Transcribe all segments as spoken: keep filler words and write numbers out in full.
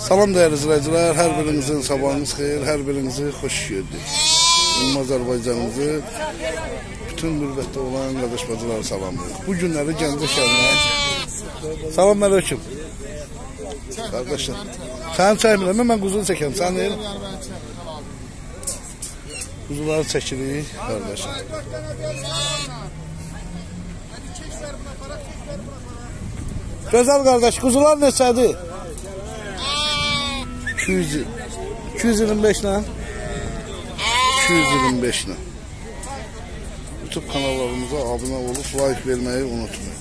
Salam değerli izləyicilər, hər birinizin sabahınız xeyir, hər birinizi xoş gördük. Ümumi Azərbaycanımızı bütün mürbətdə olan qardaş bacıları salamlayırıq. Bu günləri Gəncə şəhərinə. Salam aleyküm. Qardaşlar, səni çəkmirəm, mən quzunu çəkəm, sən deyil. Quzuları çəkirik, qardaşlar. Gözəl qardaş, quzular neçədir? iki yüz iyirmi beş ilə iki yüz iyirmi beş ilə YouTube kanallarımıza abunə olub like verməyi unutmayın.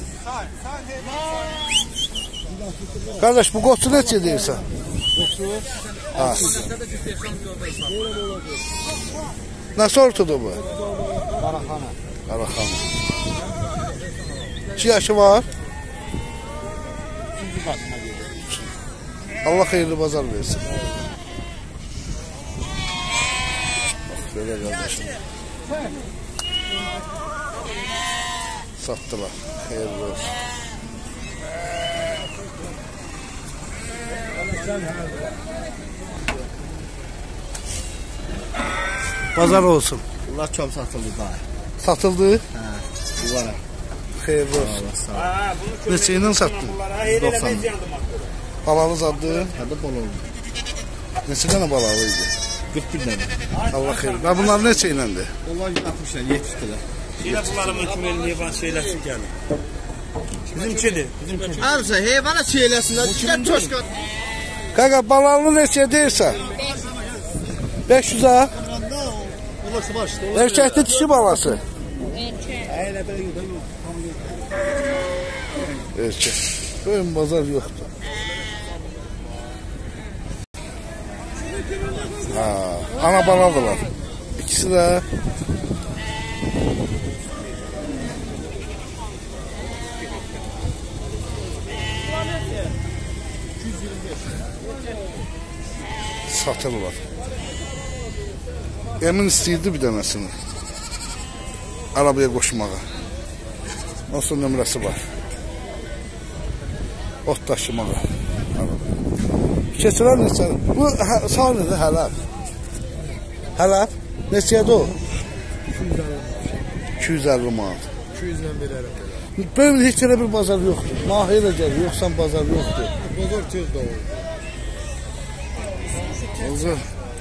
Qardaş, bu qoçu neçə deyirsən? Az. Nə sortudur bu? Qaraxana. Qaraxana. İki yaşı var. Allah xeyirli bazar versin. Bax, belə qardaşım. Sattılar. Xeyirli olsun. Bazar olsun. Bunlar çok satıldı daha. Satıldı? Hə, bunlara. Xeyirli olsun. Neçə ilə satdın? doksan. Balalı zaddı. Hadi bol oldu. Neçə dənə balalı idi? qırx bir dənə. Allah xeyir. Və bunlar neçə iləndir? Onlar yüz altmış dənə, yetmiş dənə. Yine bunların hükümeli heyvan şeylersin geldi. Bizimkidir. Bizimkidir. Arıza heyvana çeyləsinlər. Çıxar çoşqa. Qaqa, balalı neçə deyirsən? beş yüzə? Olası var işte. Erkəkli dişi balası. Erkək. Böyün bazar yoxdur. Ha, ana baladılar. İkisi də satırlar. Emin istəyirdi bir dənəsini arabaya qoşmağa. Olsun nömrəsi var. Ot daşımağa. Keçilər neçə? Bu sanidir hələb. Hələb? Neçədir o? iki yüz əlli manat. iki yüzlə verərəm. Böyle heç elə bir bazar yoxdur. Mahiyyə gəlir, yoxsan bazar yoxdur. Bazar tez doğur. Bazar.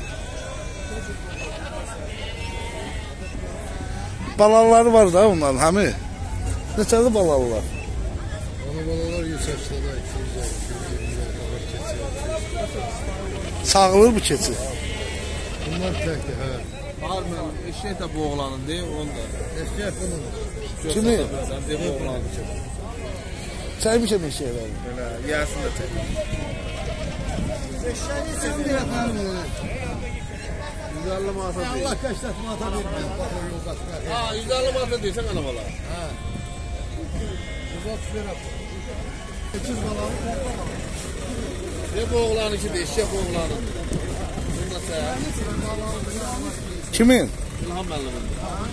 Balaları var da onların, həmi? Neçədir balalılar? Ana balalar yüz səksən, iki yüz əlli, iki yüz iyirmi keçir. Sağılır bu keçi. Bunlar təkdir, hə. Var mı? Eşək də bu oğlanın deyil, onun da. Eşək bunun. Kimi? Sən deyil, bu oğlanın kimi. Çəymişəm eşəkləri. Belə, yəsin də çək. Eşəyi sən bir əfərim mənə. yüz əlli manata deyil. Allah qəşlət manata verməyəm. Ha, yüz əlli manata deyilsən ana bala. Hə. yüz altmış verəm. sekiz bala. Ne bu oğlanın ki de, eşək bu oğlanın. Bunda sən. Kimin? İlham müəllimin.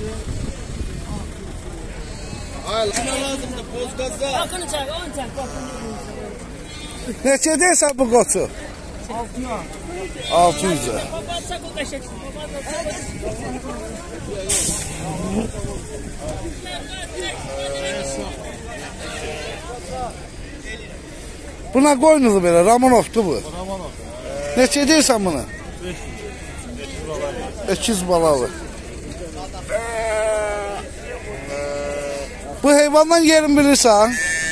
Ay, kime lazımdır? Bozqazda. Bakın çay, on çay, bakın. Neçə deyirsən bu qoçu? Altıya. altı yüzə. Baba çak o kaşık. Buna qoynudur belə, Ramonovdur bu. Ramonov. Neçə deyirsən bunu? ikiz balalı. Bu heyvandan yerini bilirsən?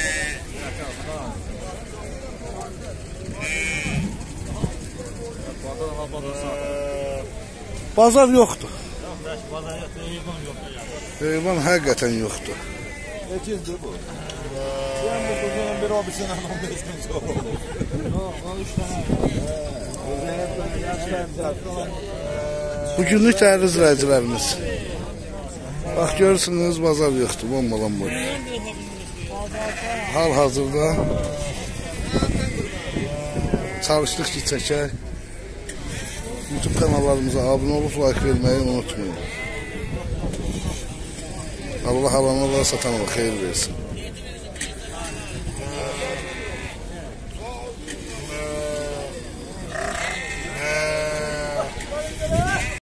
Bazar yoxdur. Heyvan həqiqətən yoxdur. Ekizdir bu. Ben bu kuzunun bir obisine on beş gün sonra olur. Yok, on üç tane. Bugünlük dəyərli izləyicilərimiz. Bax, görürsünüz, bazar yoxdur, bombalan boş. Hal-hazırda çalışdıq ki, çəkək. YouTube kanallarımıza abunə olub, like verməyi unutmayın. Allah alanlara, satanlara xeyir versin.